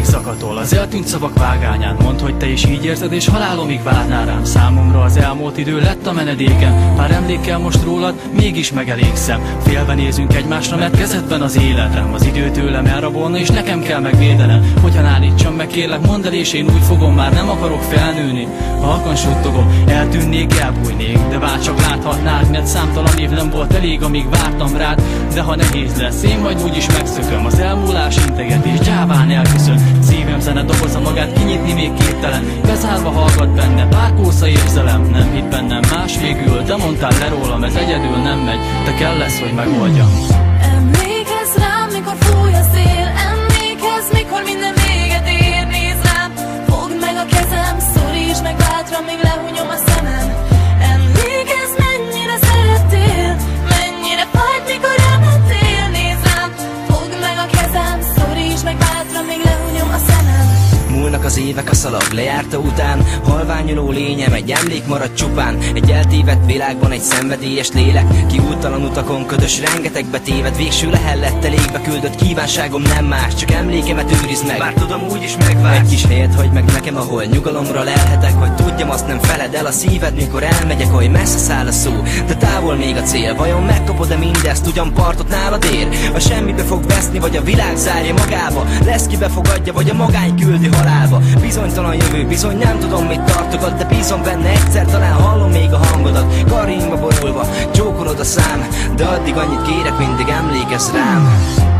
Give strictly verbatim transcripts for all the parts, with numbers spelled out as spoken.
éjszakatól, az eltűnt szavak vágányán. Mondd, hogy te is így érzed, és halálomig várnál rám. Számomra az elmúlt idő lett a menedéken. Pár emlékkel most rólad, mégis megelégszem. Félve nézünk egymásra, mert kezedben az életem. Az idő tőlem elrabolna, és nekem kell megvédenem. Hogyan állítsam meg, kérlek, mondd el, és én úgy fogom, már nem akarok felnőni. Halkan suttogom, eltűnnék, elbújnék, de vár csak láthatnád, mert számtalan év nem volt elég, amíg vártam rád. De ha nehéz lesz, én majd úgyis megszököm. Az elmúlás integetés gyáván elköszön. Szívem zene doboza magát kinyitni még képtelen. Bezárva hallgat benne, pár kósza érzelem. Nem hitt bennem más végül, de mondtál le rólam, ez egyedül nem megy. Te kell lesz, hogy megoldjam. Emlékezz rám, mikor fúj a szél. Emlékezz, mikor minden véget ér. Nézd rám, fogd meg a kezem, szorítsd meg bátran, míg lehunyom a szemem. Emlékezz, mennyire szerettél, mennyire fájt, mikor elmentél. Nézd rám, fogd meg a kezem, szorítsd meg bátran, míg lehunyom a szemem. Múlnak az évek, a szalag lejárta után, halványuló lényem egy emlék marad csupán. Egy eltévedt világban egy szenvedélyes lélek, kiúttalan utakon ködös, rengetegbe téved. Végső lehellettel égbe küldött kívánságom nem más, csak emlékemet őrizd meg, bár tudom úgyis megvársz. Egy kis helyet hagy meg nekem, ahol nyugalomra lelhetek, hogy tudjam, azt nem feled el a szíved, mikor elmegyek, hogy messze száll a szó, de távol még a cél. Vajon megkapod-e mindezt, ugyan partot nálad ér? A semmibe fog veszni, vagy a világ zárja magába? Lesz ki befogadja, vagy a magány küldi halálba? Bizonytalan jövő, bizony nem tudom, mit tartogat, de bízom benne, egyszer talán hallom még a hangodat. Karjainkba borulva, csókolod a szám, de addig annyit kérek, mindig emlékezz rám.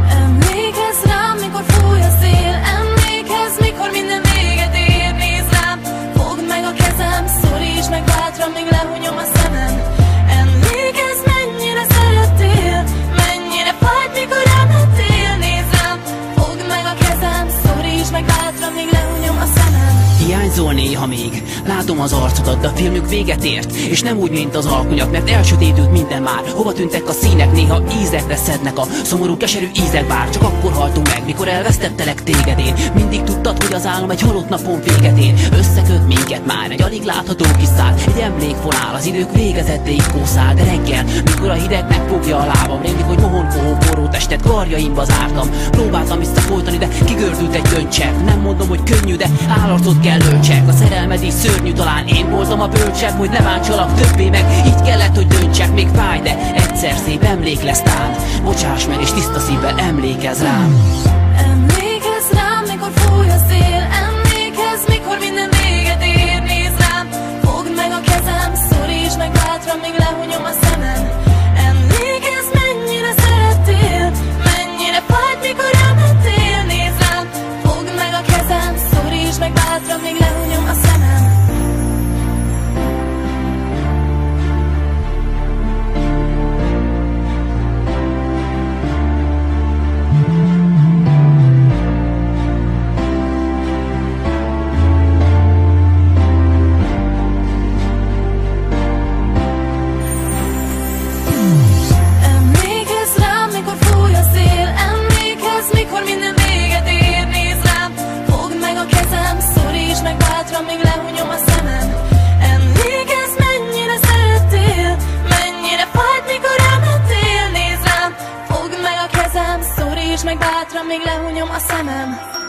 Emlékezz rám, mikor fúj a szél. Emlékezz, mikor minden véget ér. Nézd rám, fogd meg a kezem, szorítsd meg bátran, míg lehunyom a szemem. Emlékezz, mennyire szerettél, mennyire fájt, mikor elmentél. Nézd rám, fogd meg a kezem, szorítsd meg bátran, míg lehunyom a szemem. Hiányzol néha még, látom az arcodat, de a filmük véget ért, és nem úgy, mint az alkonyak, mert elsötétült minden már. Hova tűntek a színek, néha ízekre szednek a szomorú, keserű ízek, bár csak akkor haltunk meg, mikor elvesztettelek téged én. Mindig tudtad, hogy az álom egy halott napon véget ér. Összeköt minket már egy alig látható kis szál, egy emlékfonál, az idők végezettéig kószál. De reggel, mikor a hideg megfogja a lábam, rémlik, hogy mohonkohó forró testet karjaimba zártam. Próbáltam visszafolytani, de kigördült egy könycsepp. Nem mondom, hogy könnyű, de állarcot kell öltsek. A szerelmed is szörnyű, talán én voltam a bölcsebb, hogy ne bántsalak többé meg. Így kellett, hogy döntsek, még fáj, de egyszer szép emlék lesz tán. Bocsáss meg, és tiszta szívvel emlékezz rám. Emlékezz rám, mikor fúj a szél. Emlékezz, mikor minden véget ér. Nézd rám, fogd meg a kezem, szorítsd meg bátran, míg lehunyom a szemem. Emlékezz, mennyire szerettél, mennyire fájt, mikor elmentél. Nézd rám, fogd meg a kezem, szorítsd meg bátran, míg lehunyom a szemem. Emlékezz rám, mikor fúj a szél. Emlékezz, mikor minden véget ér. Nézd rám, fogd meg a kezem, szorítsd meg bátran, míg lehunyom a szemem. Emlékezz, mennyire szerettél, mennyire fájt, mikor elmentél. Nézd rám, fogd meg a kezem, szorítsd meg bátran, míg lehunyom a szemem.